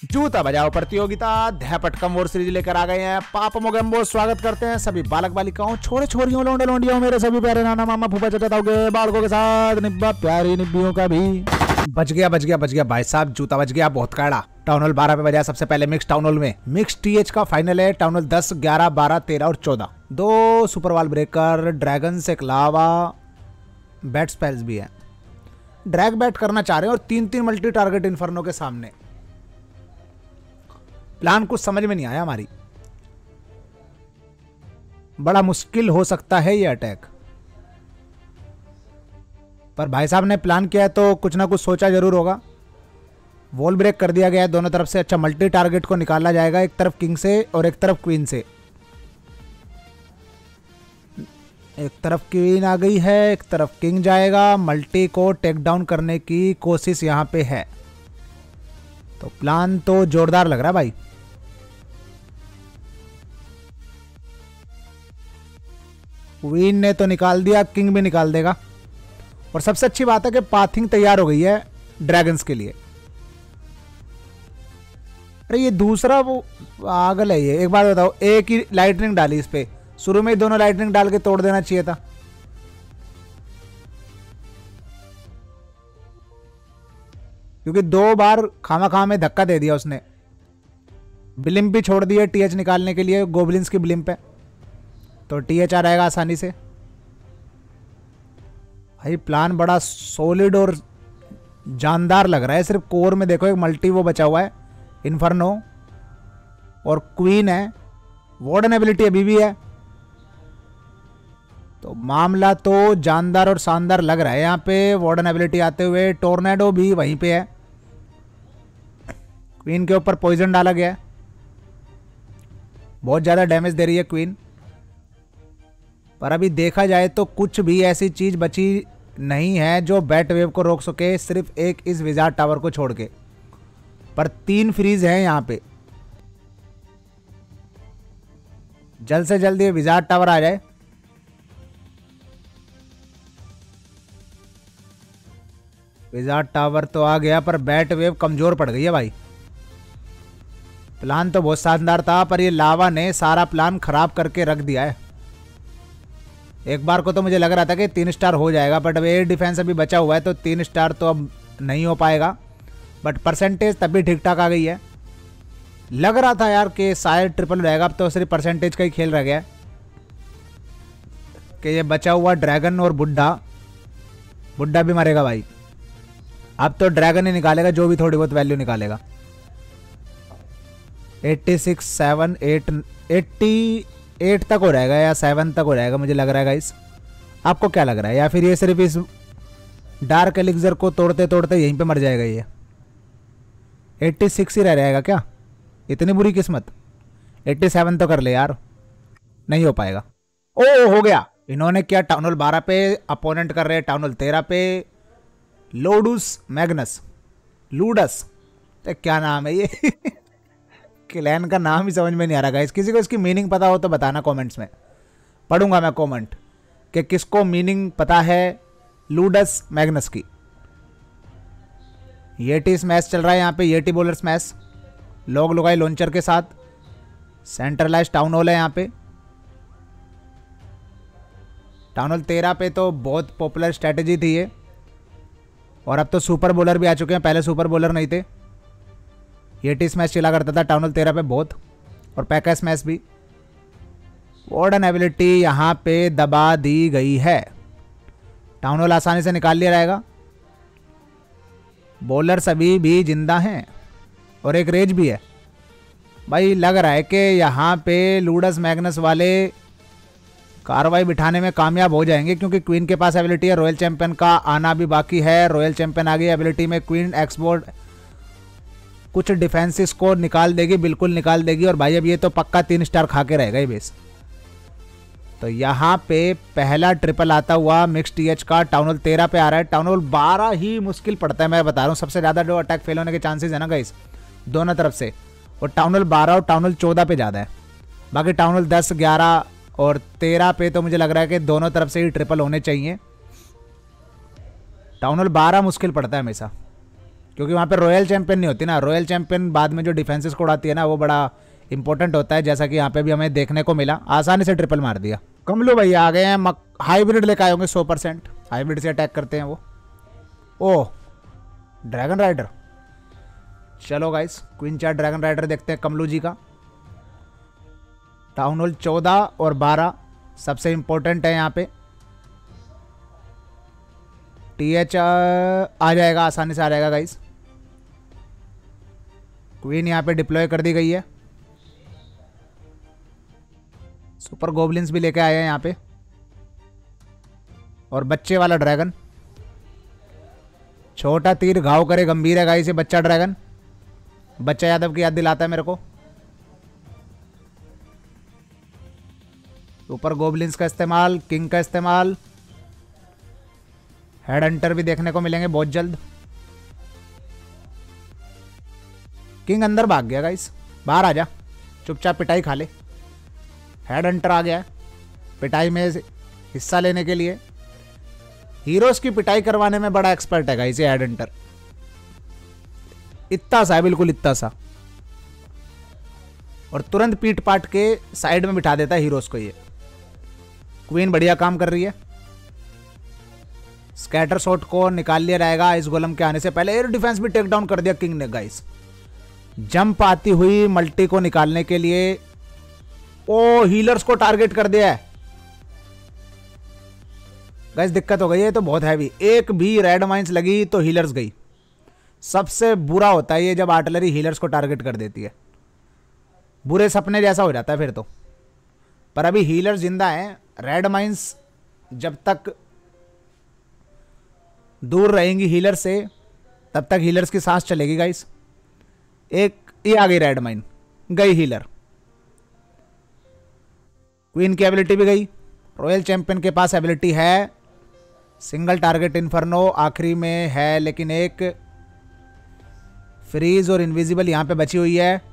जूता बजाओ प्रतियोगिता ध्यापटकम और सीरीज लेकर आ गए हैं। पाप मोगेम्बो स्वागत करते हैं सभी बालक बालिकाओं, छोरे छोरियों, लोंडे लोंडियों, मेरे सभी प्यारे नाना मामा फूफा चाचा ताऊ के बालकों के साथ निब्बा प्यारी निब्बियों का भी। बच गया भाई साहब, जूता बच गया बहुत काड़ा। टाउन हॉल 12 पे बजा सबसे पहले मिक्स टाउन हॉल में। मिक्स टीएच का फाइनल है। टाउन हॉल 10, 11, 12, 13 और 14। 2 सुपर वाल ब्रेकर, ड्रैगन से लावा, बैट स्पेल्स भी है। ड्रैग बैट करना चाह रहे हैं और 3-3 मल्टी टारगेट इन्फर्नो के सामने। प्लान कुछ समझ में नहीं आया हमारी। बड़ा मुश्किल हो सकता है ये अटैक, पर भाई साहब ने प्लान किया है तो कुछ ना कुछ सोचा जरूर होगा। वॉल ब्रेक कर दिया गया है दोनों तरफ से। अच्छा, मल्टी टारगेट को निकाला जाएगा, एक तरफ किंग से और एक तरफ क्वीन से। एक तरफ क्वीन आ गई है, एक तरफ किंग जाएगा। मल्टी को टेक डाउन करने की कोशिश यहां पे है, तो प्लान तो जोरदार लग रहा है भाई। क्वीन ने तो निकाल दिया, किंग भी निकाल देगा। और सबसे अच्छी बात है कि पाथिंग तैयार हो गई है ड्रैगन्स के लिए। अरे ये दूसरा वो पागल है ये। एक बात बताओ, एक ही लाइटनिंग डाली इस पे, शुरू में ही दोनों लाइटनिंग डाल के तोड़ देना चाहिए था। क्योंकि 2 बार खामा में धक्का दे दिया उसने। ब्लिम्प भी छोड़ दिए टीएच निकालने के लिए, गोबलिन्स की ब्लिम्प है, तो टीएच आ रहेगा आसानी से। भाई प्लान बड़ा सॉलिड और जानदार लग रहा है। सिर्फ कोर में देखो एक मल्टी वो बचा हुआ है, इन्फर्नो और क्वीन है। वार्डन एबिलिटी अभी भी है, तो मामला तो जानदार और शानदार लग रहा है। यहाँ पे वार्डन एबिलिटी आते हुए टोर्नेडो भी वहीं पे है। क्वीन के ऊपर पॉइजन डाला गया है, बहुत ज़्यादा डैमेज दे रही है क्वीन। पर अभी देखा जाए तो कुछ भी ऐसी चीज़ बची नहीं है जो बैट वेव को रोक सके, सिर्फ एक इस विजार्ड टावर को छोड़ के। पर 3 फ्रीज हैं यहाँ पे। जल्द से जल्द ये विजार्ड टावर आ जाए। विजार्ड टावर तो आ गया, पर बैट वेव कमजोर पड़ गई है भाई। प्लान तो बहुत शानदार था, पर ये लावा ने सारा प्लान खराब करके रख दिया है। एक बार को तो मुझे लग रहा था कि 3 स्टार हो जाएगा, बट अब एयर डिफेंस अभी बचा हुआ है तो 3 स्टार तो अब नहीं हो पाएगा। बट परसेंटेज तब भी ठीक ठाक आ गई है। लग रहा था यार कि शायद ट्रिपल रहेगा, अब तो सिर्फ परसेंटेज का ही खेल रह गया है कि ये बचा हुआ ड्रैगन और बुड्ढा भी मरेगा भाई। अब तो ड्रैगन ही निकालेगा जो भी थोड़ी बहुत वैल्यू निकालेगा। 86, 7, 8, 88 तक हो रहेगा या 7 तक हो रहेगा मुझे लग रहा है गाइस। आपको क्या लग रहा है? या फिर ये सिर्फ इस डार्क एलिक्सर को तोड़ते तोड़ते यहीं पे मर जाएगा ये? 86 ही रह जाएगा क्या? इतनी बुरी किस्मत। 87 तो कर ले यार, नहीं हो पाएगा। ओ हो गया। इन्होंने क्या टाउन हॉल 12 पे अपोनेंट कर रहे हैं टाउन हॉल 13 पे। लोडस मैग्नस, लूडस, तो क्या नाम है ये? क्लैन का नाम ही समझ में नहीं आ रहा गाइस। किसी को इसकी मीनिंग पता हो तो बताना कमेंट्स में, पढ़ूंगा मैं कमेंट कि किसको मीनिंग पता है लूडस मैग्नस की। येटी स्मैश चल रहा है यहाँ पे, येटी बॉलर स्मैश लोग लुगाई लॉन्चर के साथ। सेंट्रलाइज टाउन हॉल है यहाँ पे। टाउन हॉल 13 पे तो बहुत पॉपुलर स्ट्रेटेजी थी ये, और अब तो सुपर बॉलर भी आ चुके हैं, पहले सुपर बॉलर नहीं थे। येटी स्मैश चला करता था टाउन हॉल 13 पे बहुत, और पैका स्मैश भी। वार्डन एबिलिटी यहाँ पे दबा दी गई है। टाउन हॉल आसानी से निकाल लिया जाएगा। बॉलर सभी भी जिंदा हैं और एक रेज भी है भाई। लग रहा है कि यहाँ पे लूडस मैग्नस वाले कार्रवाई बिठाने में कामयाब हो जाएंगे, क्योंकि क्वीन के पास एबिलिटी है। रॉयल चैंपियन का आना भी बाकी है। रॉयल चैंपियन आ गई एबिलिटी में। क्वीन एक्सपोर्ट कुछ डिफेंसिस को निकाल देगी, बिल्कुल निकाल देगी। और भाई अब ये तो पक्का 3 स्टार खा के रहेगा ये बेस। तो यहाँ पे पहला ट्रिपल आता हुआ मिक्स टीएच का टाउन हॉल 13 पे आ रहा है। टाउन हॉल 12 ही मुश्किल पड़ता है, मैं बता रहा हूँ। सबसे ज़्यादा जो अटैक फेल होने के चांसेस है ना गाइस, दोनों तरफ से, और टाउन हॉल 12 और टाउन हॉल 14 पे ज़्यादा है। बाकी टाउन हॉल 10, 11 और 13 पे तो मुझे लग रहा है कि दोनों तरफ से ही ट्रिपल होने चाहिए। टाउन हॉल 12 मुश्किल पड़ता है हमेशा। क्योंकि वहाँ पे रॉयल चैंपियन नहीं होती ना, रॉयल चैंपियन बाद में जो डिफेंसेस को उड़ाती है ना, वो बड़ा इंपॉर्टेंट होता है, जैसा कि यहाँ पे भी हमें देखने को मिला। आसानी से ट्रिपल मार दिया। कमलू भैया आ गए हैं, हाइब्रिड लेकर आए होंगे 100%। हाइब्रिड से अटैक करते हैं वो। Oh dragon rider. चलो गाइस क्वीन 4 ड्रैगन राइडर देखते हैं कमलू जी का। टाउन हॉल 14 और 12 सबसे इंपॉर्टेंट है यहाँ पे। TH आ जाएगा, आसानी से आ जाएगा गाइस। क्वीन यहाँ पे डिप्लॉय कर दी गई है। सुपर गोबलिन्स भी लेके आए हैं यहाँ पे, और बच्चे वाला ड्रैगन। छोटा तीर घाव करे गंभीर है गाइस ये बच्चा ड्रैगन। बच्चा यादव की याद दिलाता है मेरे को। सुपर गोबलिन्स का इस्तेमाल, किंग का इस्तेमाल, हेड हंटर भी देखने को मिलेंगे बहुत जल्द। किंग अंदर भाग गया गाइस, बाहर आ जा, चुपचाप पिटाई खा ले। हेड हंटर आ गया है पिटाई में हिस्सा लेने के लिए। हीरोज की पिटाई करवाने में बड़ा एक्सपर्ट है गाइस ये हेड हंटर। इतना सा है, बिल्कुल इतना सा, और तुरंत पीट पाट के साइड में बिठा देता है हीरोज को ये। क्वीन बढ़िया काम कर रही है। स्कैटर शॉट को निकाल लिया जाएगा इस गोलम के आने से पहले। एयर डिफेंस भी टेक डाउन कर दिया किंग ने गाइस। जंप आती हुई मल्टी को निकालने के लिए। ओ हीलर्स को टारगेट कर दिया है गाइस, दिक्कत हो गई है। तो बहुत हैवी, एक भी रेड माइंस लगी तो हीलर्स गई। सबसे बुरा होता है ये जब आर्टिलरी हीलर्स को टारगेट कर देती है, बुरे सपने जैसा हो जाता है फिर तो। पर अभी हीलर जिंदा हैं। रेड माइंस जब तक दूर रहेंगी हीलर से, तब तक हीलर्स की सांस चलेगी गाइस। एक ये आ गई रेड माइन, गई हीलर। क्वीन की एबिलिटी भी गई। रॉयल चैंपियन के पास एबिलिटी है सिंगल टारगेट इन्फर्नो, आखिरी में है लेकिन एक फ्रीज और इनविजिबल यहां पे बची हुई है।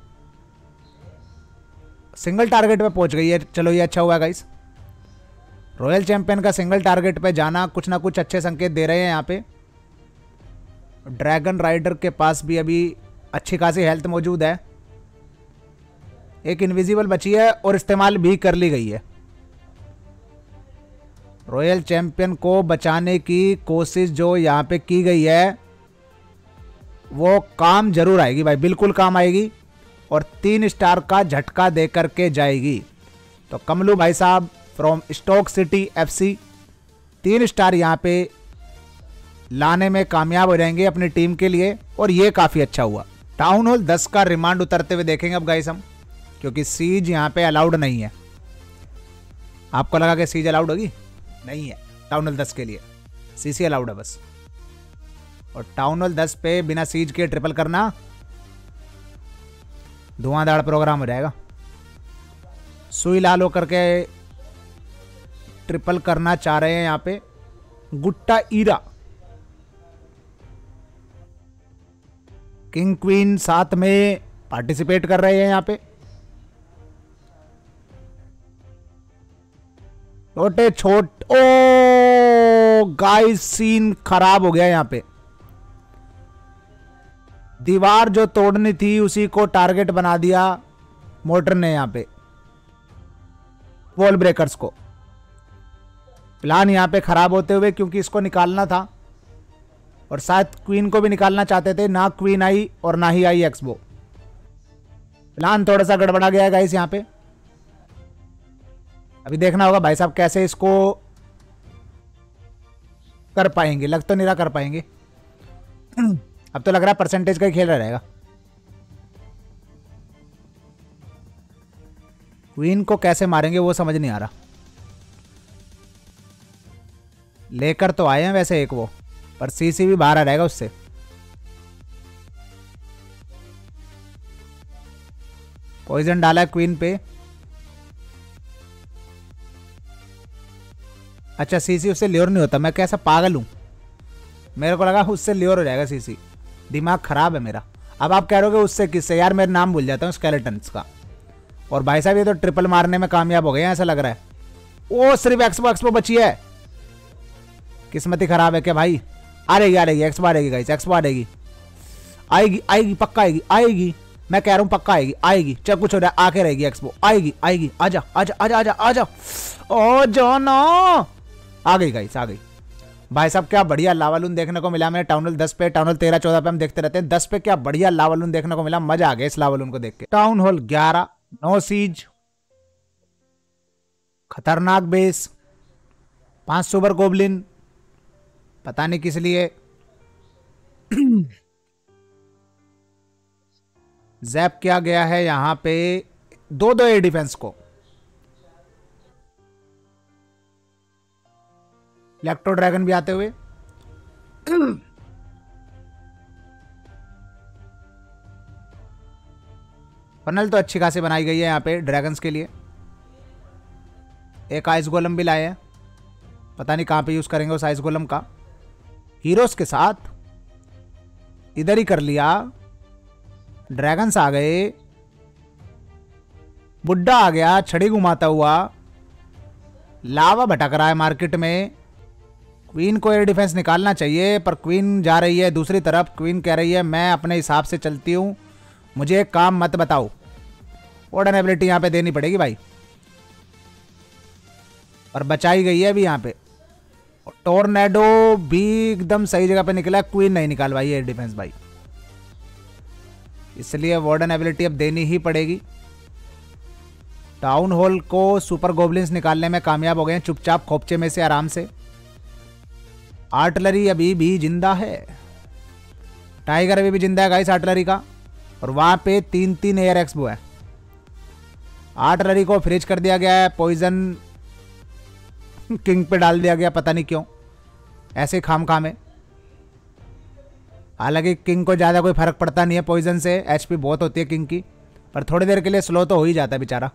सिंगल टारगेट पे पहुंच गई है, चलो ये अच्छा हुआ गाइस। रॉयल चैंपियन का सिंगल टारगेट पे जाना कुछ ना कुछ अच्छे संकेत दे रहे हैं यहाँ पे। ड्रैगन राइडर के पास भी अभी अच्छी खासी हेल्थ मौजूद है। एक इनविजिबल बची है और इस्तेमाल भी कर ली गई है। रॉयल चैंपियन को बचाने की कोशिश जो यहाँ पे की गई है वो काम जरूर आएगी भाई, बिल्कुल काम आएगी, और 3 स्टार का झटका दे करके जाएगी। तो कमलू भाई साहब from Stoke City FC 3 star यहाँ पे लाने में कामयाब हो जाएंगे अपनी टीम के लिए, और ये काफ़ी अच्छा हुआ। टाउन हॉल 10 का रिमांड उतरते हुए देखेंगे अब गाइस हम, क्योंकि सीज यहाँ पे अलाउड नहीं है। आपको लगा कि सीज अलाउड होगी? नहीं है। टाउन हॉल 10 के लिए CC अलाउड है बस। और टाउन हॉल 10 पे बिना सीज के ट्रिपल करना धुआंधार प्रोग्राम हो जाएगा। सुई लाल होकर के ट्रिपल करना चाह रहे हैं यहाँ पे गुट्टा ईरा। किंग क्वीन साथ में पार्टिसिपेट कर रहे हैं यहाँ पे। छोटे छोट ओ गाइस सीन खराब हो गया यहाँ पे। दीवार जो तोड़नी थी उसी को टारगेट बना दिया मोटर ने यहाँ पे, वॉल ब्रेकर्स को। प्लान यहाँ पे खराब होते हुए, क्योंकि इसको निकालना था और शायद क्वीन को भी निकालना चाहते थे। ना क्वीन आई और ना ही आई एक्सबो। प्लान थोड़ा सा गड़बड़ा गया है गाइस यहाँ पे। अभी देखना होगा भाई साहब कैसे इसको कर पाएंगे। लग तो नहीं रहा कर पाएंगे। अब तो लग रहा है परसेंटेज का ही खेल रहेगा। क्वीन को कैसे मारेंगे वो समझ नहीं आ रहा। लेकर तो आए हैं वैसे एक वो, पर CC भी बाहर आ रहेगा उससे। पॉइजन डाला है क्वीन पे। अच्छा CC उससे ल्योर नहीं होता। मैं कैसा पागल हूं, मेरे को लगा उससे ल्योर हो जाएगा CC। दिमाग खराब है मेरा। अब आप कह रहे हो उससे किससे? यार मेरा नाम भूल जाता हूँ स्केलेटन्स का। और भाई साहब ये तो ट्रिपल मारने में कामयाब हो गए हैं ऐसा लग रहा है। ओ सिर्फ एक्सपो बची है। किस्मत ही खराब है क्या भाई? आ रहेगी एक्सपो आ रहेगी गाइस, एक्सपो आ रहेगी। आएगी आएगी पक्का आएगी आएगी, मैं कह रहा हूँ पक्का आएगी आएगी, चाहे कुछ हो जाए आके रहेगी एक्सपो, आएगी आएगी, आजा आजा आजा आजा आजा, ओ जाना, आ गई गाइस आ गई। भाई साहब क्या बढ़िया लावालून देखने को मिला। मैंने टाउन हॉल 10 पे, टाउन हॉल 13 14 पे हम देखते रहते हैं, 10 पे क्या बढ़िया लावालून देखने को मिला, मजा आ गया इस लावालून को देख के। टाउन हॉल 11 नो सीज, खतरनाक बेस, 5 सुपर गोबलिन, पता नहीं किस लिए। जैप किया गया है यहां पे 2-2 एयर डिफेंस को। इलेक्ट्रो ड्रैगन भी आते हुए। फनल तो अच्छी खासी बनाई गई है यहाँ पे ड्रैगन्स के लिए। एक आइस गोलम भी लाए हैं, पता नहीं कहां पे यूज करेंगे उस आइस गोलम का। हीरोज के साथ इधर ही कर लिया। ड्रैगन्स आ गए, बुड्ढा आ गया छड़ी घुमाता हुआ, लावा भटक रहा है मार्केट में। क्वीन को एयर डिफेंस निकालना चाहिए पर क्वीन जा रही है दूसरी तरफ। क्वीन कह रही है मैं अपने हिसाब से चलती हूं, मुझे एक काम मत बताओ। ओडन एबिलिटी यहां पे देनी पड़ेगी भाई, और बचाई गई है अभी यहां पे। टोर्नेडो भी एकदम सही जगह पे निकला, क्वीन नहीं निकाल भाई एयर डिफेंस भाई, इसलिए वार्डन एबिलिटी अब देनी ही पड़ेगी। टाउन हॉल को सुपर गोबलिन्स निकालने में कामयाब हो गए हैं चुपचाप खोपचे में से आराम से। आर्टिलरी अभी भी जिंदा है, टाइगर अभी भी जिंदा है गाइस आर्टिलरी का, और वहां पे 3-3 एयर एक्सबो है। आर्टिलरी को फ्रीज कर दिया गया है, पॉइजन किंग पे डाल दिया गया, पता नहीं क्यों ऐसे खाम में। हालांकि किंग को ज़्यादा कोई फर्क पड़ता नहीं है पॉइजन से, एचपी बहुत होती है किंग की, पर थोड़ी देर के लिए स्लो तो हो ही जाता है बेचारा।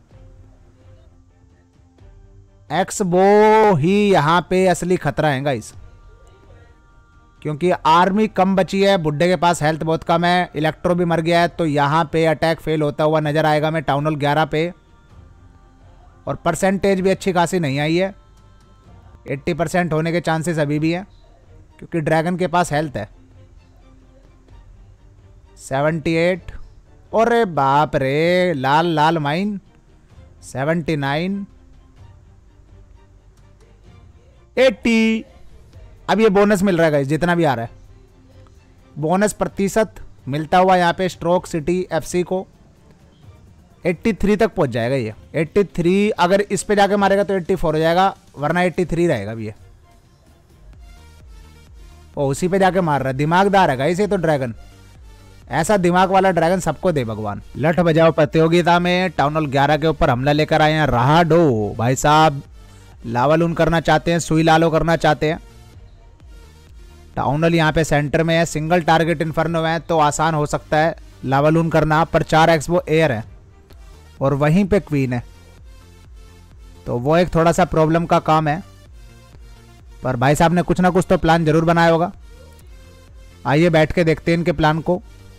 एक्सबो ही यहाँ पे असली खतरा है गाइस, क्योंकि आर्मी कम बची है, बुड्ढे के पास हेल्थ बहुत कम है, इलेक्ट्रो भी मर गया है, तो यहाँ पे अटैक फेल होता हुआ नजर आएगा मैं टाउन हॉल 11 पे। और परसेंटेज भी अच्छी खासी नहीं आई है, 80% होने के चांसेस अभी भी हैं, क्योंकि ड्रैगन के पास हेल्थ है 78। अरे बाप रे, लाल लाल माइन 79 80। अब ये बोनस मिल रहा है गाइस, जितना भी आ रहा है बोनस प्रतिशत मिलता हुआ यहाँ पे स्ट्रोक सिटी एफसी को 83 तक पहुंच जाएगा ये। 83 अगर इस पे जाके मारेगा तो 84 हो जाएगा, वरना 83 रहेगा भी ये। ओ उसी पे जाके मार रहा है, दिमागदार है गाइस ये तो ड्रैगन, ऐसा दिमाग वाला ड्रैगन सबको दे भगवान। लठ बजाओ प्रतियोगिता में टाउन हॉल 11 के ऊपर हमला लेकर आए हैं राहाडो भाई साहब। लावालून करना चाहते हैं, सुई लालो करना चाहते हैं। टाउन हॉल यहाँ पे सेंटर में है, सिंगल टारगेट इन्फर्नो है तो आसान हो सकता है लावालून करना, पर 4 एक्सबो एयर है और वहीं पे क्वीन है, तो वो एक थोड़ा सा प्रॉब्लम का काम है। पर भाई साहब ने कुछ ना कुछ तो प्लान जरूर बनाया होगा, आइए बैठ के देखते हैं इनके प्लान को।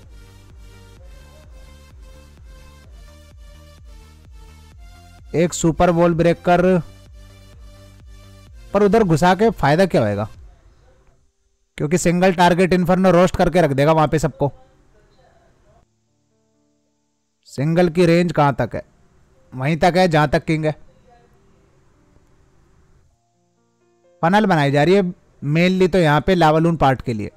एक सुपर वॉल ब्रेकर, पर उधर घुसा के फायदा क्या होएगा, क्योंकि सिंगल टारगेट इन्फर्नो रोस्ट करके रख देगा वहां पे सबको। सिंगल की रेंज कहां तक है, वहीं तक है जहां तक किंग है। फनल बनाई जा रही है मेनली तो यहां पे लावालून पार्ट के लिए।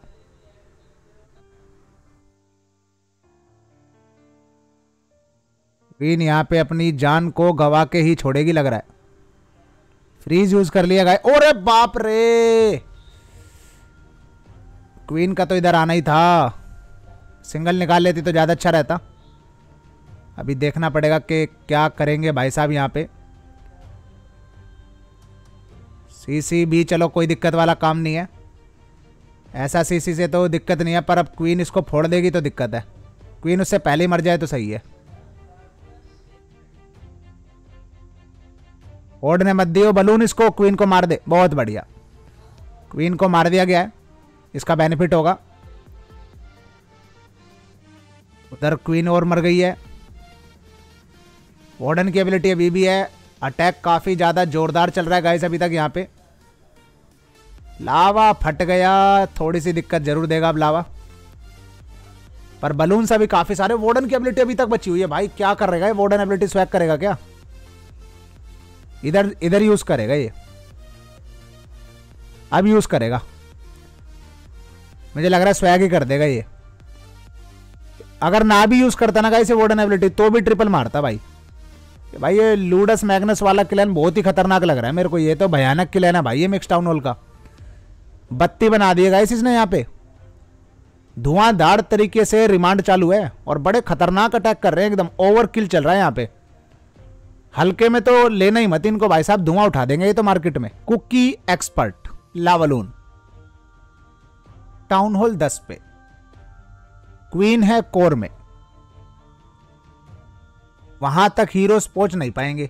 क्वीन यहां पे अपनी जान को गवा के ही छोड़ेगी लग रहा है। फ्रीज यूज कर लिया गाय, ओरे बाप रे, क्वीन का तो इधर आना ही था, सिंगल निकाल लेती तो ज्यादा अच्छा रहता। अभी देखना पड़ेगा कि क्या करेंगे भाई साहब यहाँ पे। सीसी भी चलो कोई दिक्कत वाला काम नहीं है, ऐसा सीसी से तो दिक्कत नहीं है, पर अब क्वीन इसको फोड़ देगी तो दिक्कत है। क्वीन उससे पहले ही मर जाए तो सही है। ओड ने मत दियो बलून, इसको क्वीन को मार दे, बहुत बढ़िया, क्वीन को मार दिया गया है, इसका बेनिफिट होगा। उधर क्वीन और मर गई है। वार्डन की एबिलिटी अभी भी है, अटैक काफी ज्यादा जोरदार चल रहा है गाइस अभी तक। यहाँ पे लावा फट गया, थोड़ी सी दिक्कत जरूर देगा अब लावा। पर बलून्स अभी काफी सारे। वार्डन की एबिलिटी अभी तक बची हुई है भाई, क्या कर रहेगा ये? वार्डन एबिलिटी स्वैग करेगा क्या? इधर इधर यूज करेगा ये, अब यूज करेगा, मुझे लग रहा है स्वैग ही कर देगा ये। अगर ना भी यूज करता ना गाइस वार्डन एबिलिटी तो भी ट्रिपल मारता भाई। भाई ये लूडस मैग्नस वाला क्लैन बहुत ही खतरनाक लग रहा है मेरे को, ये तो भयानक क्लैन है भाई ये मिक्स टाउन हॉल का। बत्ती बना दिए गाइस इसने यहाँ पे, धुआंधार तरीके से रिमांड चालू है और बड़े खतरनाक अटैक कर रहे हैं, एकदम ओवर किल चल रहा है यहाँ पे। हल्के में तो लेना ही मत इनको भाई साहब, धुआं उठा देंगे ये तो मार्केट में। Cookie expert lavaloon town hall 10 पे, क्वीन है कोर में, वहां तक हीरोज पहुंच नहीं पाएंगे,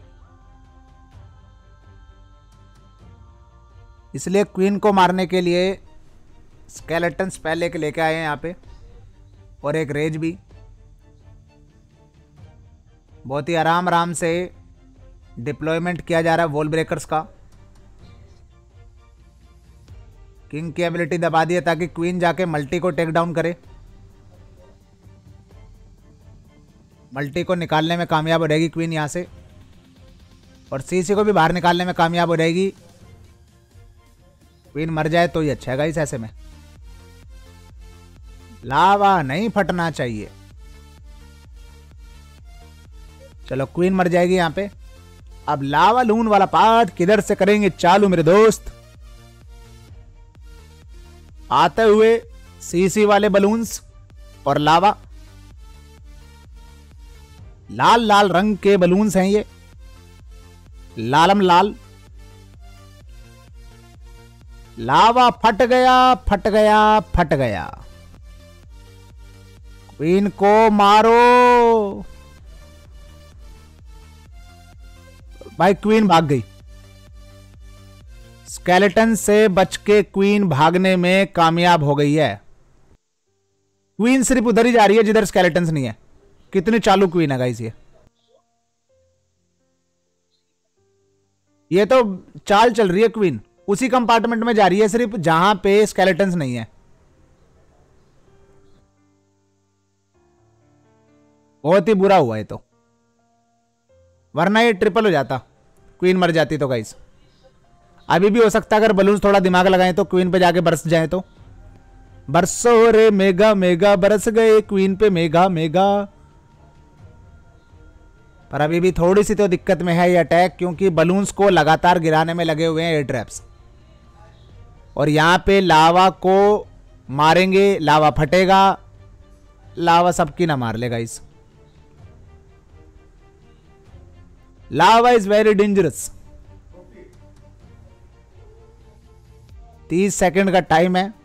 इसलिए क्वीन को मारने के लिए स्केलेटन्स पहले के लेके आए हैं यहाँ पे, और एक रेज भी। बहुत ही आराम आराम से डिप्लॉयमेंट किया जा रहा है वॉल ब्रेकर्स का। किंग की एबिलिटी दबा दी है ताकि क्वीन जाके मल्टी को टेक डाउन करे, मल्टी को निकालने में कामयाब हो जाएगी क्वीन यहां से, और सीसी को भी बाहर निकालने में कामयाब हो जाएगी। क्वीन मर जाए तो ही अच्छा है गाइस, ऐसे में लावा नहीं फटना चाहिए। चलो क्वीन मर जाएगी यहां पे। अब लावा लून वाला पार्ट किधर से करेंगे चालू मेरे दोस्त? आते हुए सीसी वाले बलून्स और लावा, लाल लाल रंग के बलून्स हैं ये, लालम लाल। लावा फट गया फट गया फट गया, क्वीन को मारो भाई। क्वीन भाग गई, स्केलेटन से बच के क्वीन भागने में कामयाब हो गई है। क्वीन सिर्फ उधर ही जा रही है जिधर स्केलेटन्स नहीं है। कितनी चालू क्वीन है गाइस ये तो चाल चल रही है क्वीन, उसी कंपार्टमेंट में जा रही है सिर्फ जहां पे स्केलेटन्स नहीं है। बहुत ही बुरा हुआ है तो, वरना ये ट्रिपल हो जाता, क्वीन मर जाती तो गाइस। अभी भी हो सकता है अगर बलून्स थोड़ा दिमाग लगाएं तो क्वीन पे जाके बरस जाए तो। बरसो रे मेगा मेगा, बरस गए क्वीन पे मेगा मेगा। पर अभी भी थोड़ी सी तो दिक्कत में है ये अटैक, क्योंकि बलून्स को लगातार गिराने में लगे हुए हैं एयर ट्रैप्स, और यहां पे लावा को मारेंगे, लावा फटेगा, लावा सबकी ना मार लेगा इस। Lava is very dangerous. 30 second का टाइम है,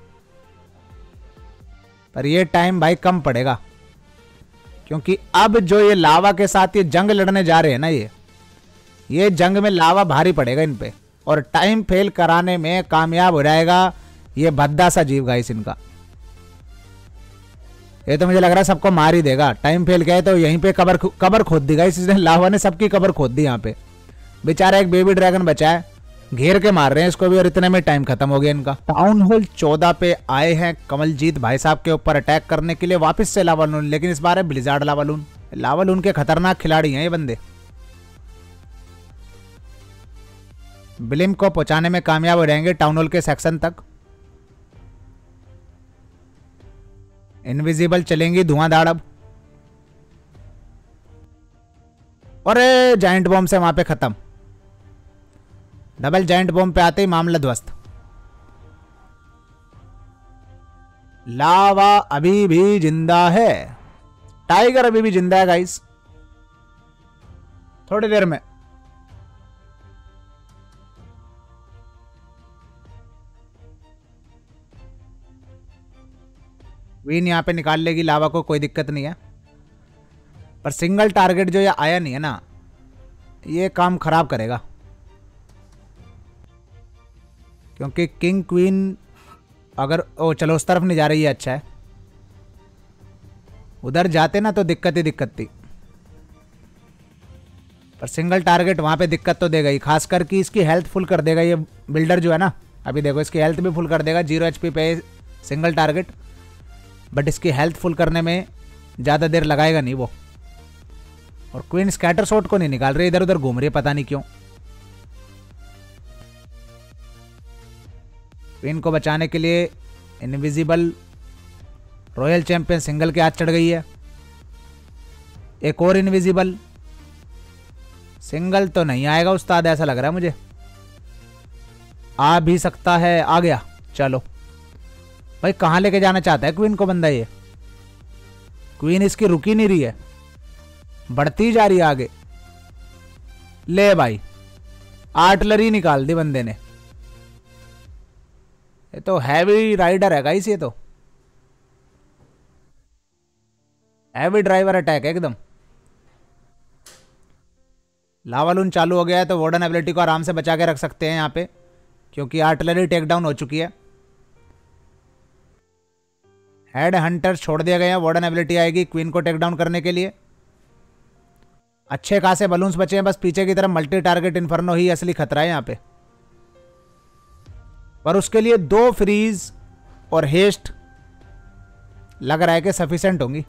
पर ये टाइम भाई कम पड़ेगा, क्योंकि अब जो ये लावा के साथ ये जंग लड़ने जा रहे हैं ना, ये जंग में लावा भारी पड़ेगा इन पे, और टाइम फेल कराने में कामयाब हो जाएगा ये भद्दा सा जीव गाइस इनका। ये तो मुझे लग रहा है सबको मार ही देगा। टाइम फेल गए तो यहीं पे कबर खोद दी गाइस इसने, लावा ने सबकी कबर खोद दी यहाँ पे। बेचारा एक बेबी ड्रैगन बचा है, घेर के मार रहे हैं इसको भी, और इतने में टाइम खत्म हो गया इनका। टाउन हॉल 14 पे आए हैं कमलजीत भाई साहब के ऊपर अटैक करने के लिए वापस से लावालून, लेकिन इस बार है ब्लिजार्ड लावालून। लावालून के खतरनाक खिलाड़ी हैं ये बंदे। ब्लिम को पहुंचाने में कामयाब हो जाएंगे टाउन हॉल के सेक्शन तक। इनविजिबल चलेंगी धुआंधार अब, और जाइंट बॉम्ब से वहां पे खत्म। डबल जाइंट बॉम्ब पे आते ही मामला ध्वस्त। लावा अभी भी जिंदा है, टाइगर अभी भी जिंदा है गाइस। थोड़ी देर में क्वीन यहां पे निकाल लेगी लावा को, कोई दिक्कत नहीं है। पर सिंगल टारगेट जो ये आया नहीं है ना, ये काम खराब करेगा, क्योंकि किंग क्वीन अगर ओ चलो उस तरफ नहीं जा रही है, अच्छा है। उधर जाते ना तो दिक्कत ही दिक्कत थी, पर सिंगल टारगेट वहां पे दिक्कत तो देगा ही, खासकर कि इसकी हेल्थ फुल कर देगा ये बिल्डर जो है ना। अभी देखो इसकी हेल्थ भी फुल कर देगा, 0 HP पे सिंगल टारगेट। बट इसकी हेल्थ फुल करने में ज़्यादा देर लगाएगा नहीं वो। और क्वीन स्कैटर शॉट को नहीं निकाल रही, इधर उधर घूम रही है, पता नहीं क्यों। क्वीन को बचाने के लिए इनविजिबल रॉयल चैंपियन सिंगल के हाथ चढ़ गई है। एक और इनविजिबल, सिंगल तो नहीं आएगा उस्ताद, ऐसा लग रहा है मुझे। आ भी सकता है, आ गया। चलो भाई, कहाँ लेके जाना चाहता है क्वीन को बंदा ये? क्वीन इसकी रुकी नहीं रही है, बढ़ती जा रही है आगे। ले भाई, आर्टिलरी निकाल दी बंदे ने। ये तो हैवी राइडर है गाइस, ये तो हैवी ड्राइवर अटैक है एकदम। लावालून चालू हो गया है तो वार्डन एबिलिटी को आराम से बचा के रख सकते हैं यहाँ पे, क्योंकि आर्टिलरी टेक डाउन हो चुकी है। हेड हंटर छोड़ दिया गया, वार्डन एबिलिटी आएगी क्वीन को टेक डाउन करने के लिए। अच्छे खासे बलून्स बचे हैं, बस पीछे की तरफ मल्टी टारगेट इन्फर्नो ही असली खतरा है यहाँ पे। पर उसके लिए 2 फ्रीज और हेस्ट लग रहा है कि सफिशिएंट होंगी।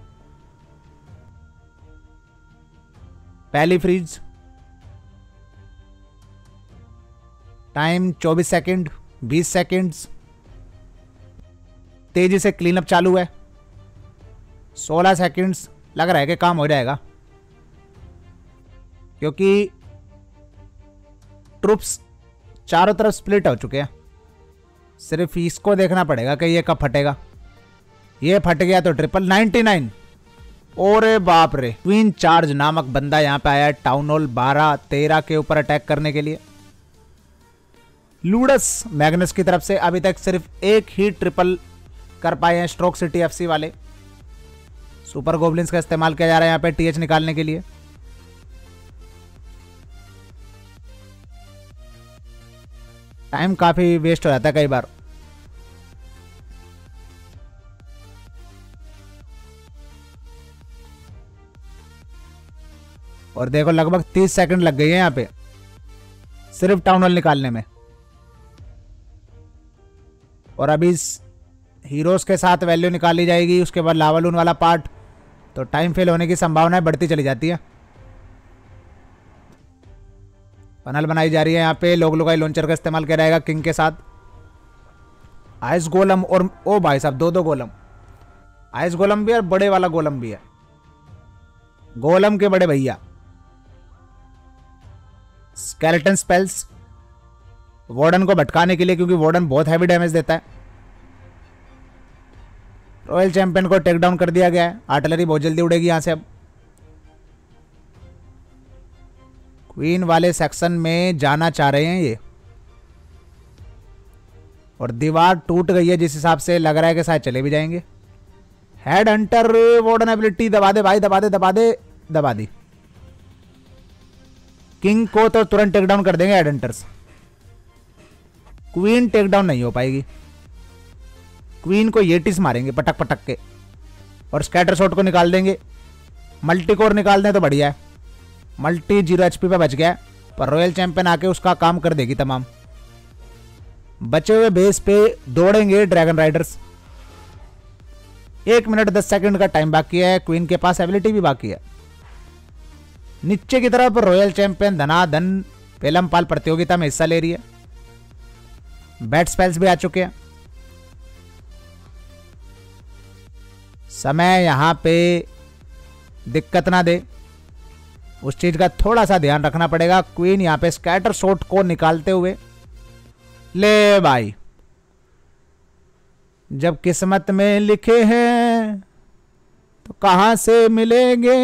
पहली फ्रीज, टाइम 24 सेकंड, 20 सेकंड्स। तेजी से क्लीन अप चालू है, 16 सेकंड्स। लग रहा है कि काम हो जाएगा, क्योंकि ट्रुप्स चारों तरफ स्प्लिट हो चुके हैं। सिर्फ इसको देखना पड़ेगा कि ये कब फटेगा। ये फट गया तो ट्रिपल 99। ओरे बाप रे, क्वीन चार्ज नामक बंदा यहां पे आया है टाउन हॉल 12-13 के ऊपर अटैक करने के लिए। लूडस मैग्नस की तरफ से अभी तक सिर्फ एक ही ट्रिपल कर पाए हैं स्ट्रोक सिटी एफसी वाले। सुपर गोबलिन्स का इस्तेमाल किया जा रहा है यहां पे टीएच निकालने के लिए। टाइम काफी वेस्ट हो जाता है कई बार। और देखो लगभग 30 सेकंड लग गई है यहां पे सिर्फ टाउन हॉल निकालने में। और अभी हीरोज के साथ वैल्यू निकाली जाएगी, उसके बाद लावालून वाला पार्ट, तो टाइम फेल होने की संभावना बढ़ती चली जाती है। फनल बनाई जा रही है यहाँ पे, लोग लुगाई लॉन्चर का इस्तेमाल किया जाएगा किंग के साथ। आइस गोलम और ओ भाई साहब 2-2 गोलम, आइस गोलम भी और बड़े वाला गोलम भी है, गोलम के बड़े भैया। स्केलेटन स्पेल्स वार्डन को भटकाने के लिए, क्योंकि वार्डन बहुत हैवी डैमेज देता है। रॉयल चैंपियन को टेक डाउन कर दिया गया है, आर्टिलरी बहुत जल्दी उड़ेगी यहां से। अब क्वीन वाले सेक्शन में जाना चाह रहे हैं ये, और दीवार टूट गई है जिस हिसाब से लग रहा है कि शायद चले भी जाएंगे। हेड हंटर वार्डन एबिलिटी दबा दे भाई, दबा दे दबा दे, दबा दी। किंग को तो तुरंत टेक डाउन कर देंगे head hunters. Queen take down नहीं हो पाएगी, क्वीन को येटिस मारेंगे पटक पटक के, और स्कैटर शॉट को निकाल देंगे। मल्टी कोर निकाल दें तो बढ़िया है, मल्टी 0 HP पे बच गया, पर रॉयल चैंपियन आके उसका काम कर देगी तमाम। बचे हुए बेस पे दौड़ेंगे ड्रैगन राइडर्स। 1 मिनट 10 सेकंड का टाइम बाकी है, क्वीन के पास एबिलिटी भी बाकी है। नीचे की तरफ रॉयल चैंपियन धनाधन पेलमपाल प्रतियोगिता में हिस्सा ले रही है। बैट स्पेल्स भी आ चुके हैं। समय यहां पे दिक्कत ना दे, उस चीज का थोड़ा सा ध्यान रखना पड़ेगा। क्वीन यहां पे स्कैटर शॉट को निकालते हुए, ले भाई, जब किस्मत में लिखे हैं तो कहां से मिलेंगे।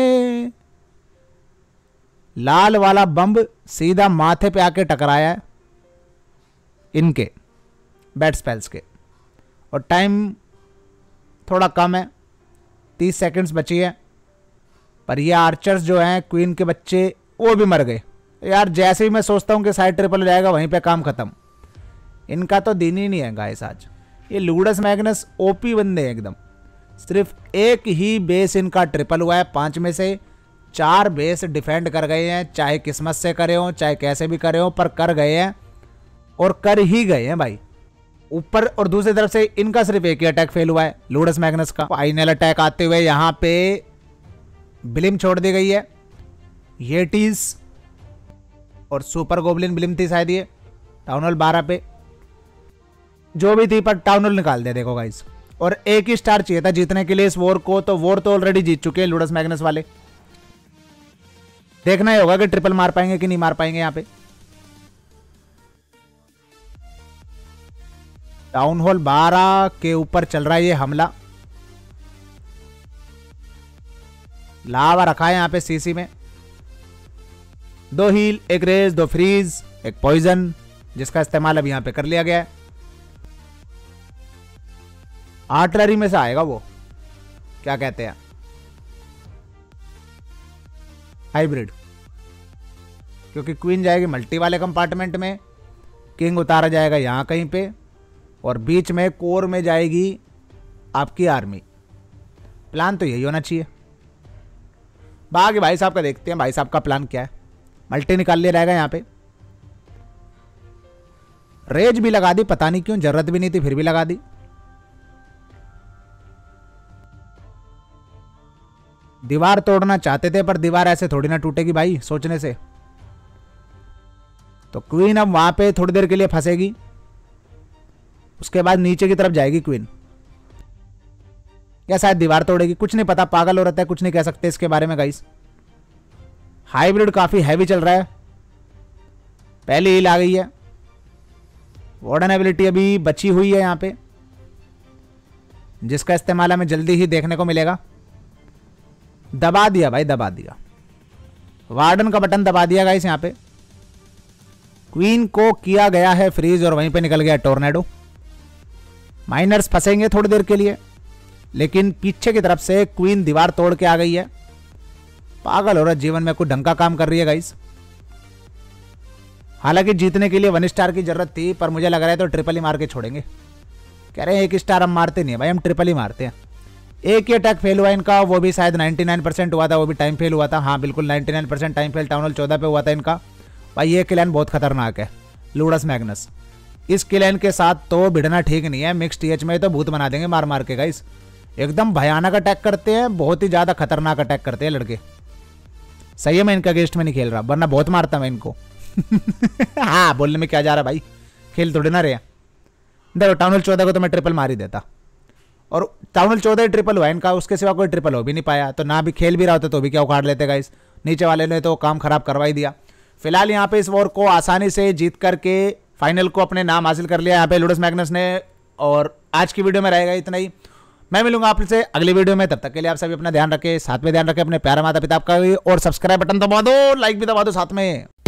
लाल वाला बम्ब सीधा माथे पे आके टकराया है इनके बैट स्पेल्स के, और टाइम थोड़ा कम है, 30 सेकंड्स बची है। पर ये आर्चर्स जो हैं क्वीन के बच्चे, वो भी मर गए यार। जैसे ही मैं सोचता हूं कि साइड ट्रिपल हो जाएगा, वहीं पे काम खत्म। इनका तो दिन ही नहीं है गाइस आज। ये लूडस मैग्नस ओपी बंदे हैं एकदम। सिर्फ एक ही बेस इनका ट्रिपल हुआ है, 5 में से 4 बेस डिफेंड कर गए हैं, चाहे किस्मत से करे हो चाहे कैसे भी करे हो, पर कर गए हैं और कर ही गए हैं भाई। ऊपर और दूसरी तरफ से इनका सिर्फ एक ही अटैक फेल हुआ है लूडस मैग्नस का। फाइनल अटैक आते हुए यहाँ पे ब्लिम छोड़ दी गई है, येटीज और सुपर गोबलिन ब्लिम थी शायद ये टाउन हॉल 12 पे, जो भी थी पर टाउन हॉल निकाल दिया देखो गाइस। और एक ही स्टार चाहिए था जीतने के लिए इस वॉर को, तो वॉर तो ऑलरेडी जीत चुके हैं लूडस मैग्नस वाले। देखना ही होगा कि ट्रिपल मार पाएंगे कि नहीं मार पाएंगे। यहाँ पे टाउन हॉल 12 के ऊपर चल रहा है ये हमला, लावा रखा है यहाँ पे सीसी में, 2 हील, 1 रेज, 2 फ्रीज, 1 पॉइजन, जिसका इस्तेमाल अब यहाँ पे कर लिया गया है। आर्टलरी में से आएगा वो, क्या कहते हैं, हाइब्रिड, क्योंकि क्वीन जाएगी मल्टी वाले कंपार्टमेंट में, किंग उतारा जाएगा यहाँ कहीं पे, और बीच में कोर में जाएगी आपकी आर्मी। प्लान तो यही होना चाहिए। बाकी भाई साहब का देखते हैं भाई साहब का प्लान क्या है। मल्टी निकाल लिया रहेगा यहाँ पे, रेज भी लगा दी, पता नहीं क्यों, जरूरत भी नहीं थी फिर भी लगा दी। दीवार तोड़ना चाहते थे पर दीवार ऐसे थोड़ी ना टूटेगी भाई सोचने से। तो क्वीन अब वहां पे थोड़ी देर के लिए फंसेगी, उसके बाद नीचे की तरफ जाएगी क्वीन, या शायद दीवार तोड़ेगी, कुछ नहीं पता, पागल हो रहा है, कुछ नहीं कह सकते इसके बारे में गाइस। हाइब्रिड काफी हैवी चल रहा है, पहली हील आ गई है, वार्डन एबिलिटी अभी बची हुई है यहाँ पे, जिसका इस्तेमाल हमें जल्दी ही देखने को मिलेगा। दबा दिया भाई, दबा दिया, वार्डन का बटन दबा दिया गाइस। यहाँ पे क्वीन को किया गया है फ्रीज और वहीं पे निकल गया टोर्नेडो। माइनर्स फंसेंगे थोड़ी देर के लिए, लेकिन पीछे की तरफ से क्वीन दीवार तोड़ के आ गई है। पागल हो रहा है, जीवन में कोई ढंग का काम कर रही है गाइस। हालांकि जीतने के लिए 1 स्टार की जरूरत थी, पर मुझे लग रहा है तो ट्रिपल ही मार के छोड़ेंगे। कह रहे हैं 1 स्टार हम मारते नहीं है भाई, हम ट्रिपल ही मारते हैं। एक ही अटैक फेल हुआ इनका, वो भी शायद 99% हुआ था, वो भी टाइम फेल हुआ था। हाँ बिल्कुल 99% टाइम फेल टाउन हॉल 14 पे हुआ था इनका। भाई ये क्लैन बहुत खतरनाक है, लूडस मैग्नस। इस क्लैन के साथ तो भिड़ना ठीक नहीं है, मिक्स टीएच में तो भूत बना देंगे मार मार के गाइस। एकदम भयानक अटैक करते हैं, बहुत ही ज्यादा खतरनाक अटैक करते हैं लड़के। सही है, मैं इनका अगेंस्ट में नहीं खेल रहा, वरना बहुत मारता मैं इनको। हाँ बोलने में क्या जा रहा भाई, खेल थोड़े ना रहे। देखो टाउन हॉल 14 को तो मैं ट्रिपल मार ही देता, और टाउन हॉल 14 ही ट्रिपल हुआ इनका, उसके सिवा कोई ट्रिपल हो भी नहीं पाया। तो ना भी खेल भी रहा होता तो भी क्या उखाड़ लेते गाइस, नीचे वाले ने तो काम खराब करवा ही दिया। फिलहाल यहाँ पे इस वॉर को आसानी से जीत करके फाइनल को अपने नाम हासिल कर लिया यहाँ पे लूडस मैग्नस ने। और आज की वीडियो में रहेगा इतना ही, मैं मिलूंगा आपसे अगली वीडियो में। तब तक के लिए आप सभी अपना ध्यान रखें, साथ में ध्यान रखें अपने प्यारे माता पिता का भी, और सब्सक्राइब बटन दबा दो, लाइक भी दबा दो साथ में।